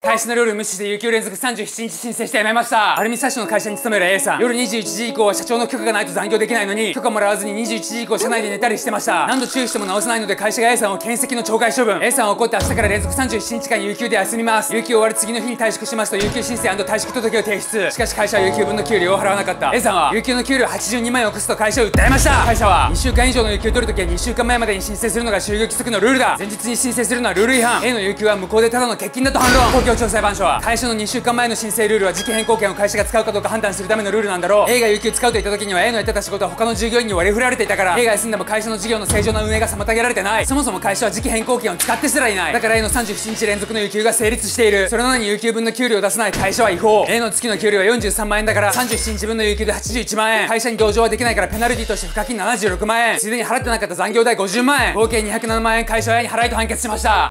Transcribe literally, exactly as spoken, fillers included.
会社のルール無視して有給連続さんじゅうしちにち申請して辞めました。アルミサッシュの会社に勤める A さん、夜にじゅういちじ以降は社長の許可がないと残業できないのに許可もらわずににじゅういちじ以降社内で寝たりしてました。何度注意しても直せないので会社が A さんを検責の懲戒処分。 A さんは怒って明日から連続さんじゅうしちにちかん有給で休みます。有給終わる次の日に退職しますと有給申請&退職届を提出。しかし会社は有給分の給料を払わなかった。 A さんは有給の給料はちじゅうにまん円を起こすと会社を訴えました。会社はにしゅうかん以上の有給を取るときはにしゅうかんまえまでに申請するのが就業規則のルールだ。前日に申請するのはルール違反。 A の有給は無効でただの欠勤だと反論。東京地方裁判所は会社のにしゅうかんまえの申請ルールは時期変更権を会社が使うかどうか判断するためのルールなんだろう。 A が有給使うと言った時には A のやってた仕事は他の従業員に割り振られていたから A が休んでも会社の事業の正常な運営が妨げられてない。そもそも会社は時期変更権を使ってすらいない。だから A のさんじゅうしちにち連続の有給が成立している。それなのに有給分の給料を出さない会社は違法。 A の月の給料はよんじゅうさんまん円だからさんじゅうしちにちぶんの有給ではちじゅういちまん円。会社に同情はできないからペナルティとして賦課金ななじゅうろくまん円、ついでに払ってなかった残業代ごじゅうまん円、合計にひゃくななまん円会社親に払いと判決しました。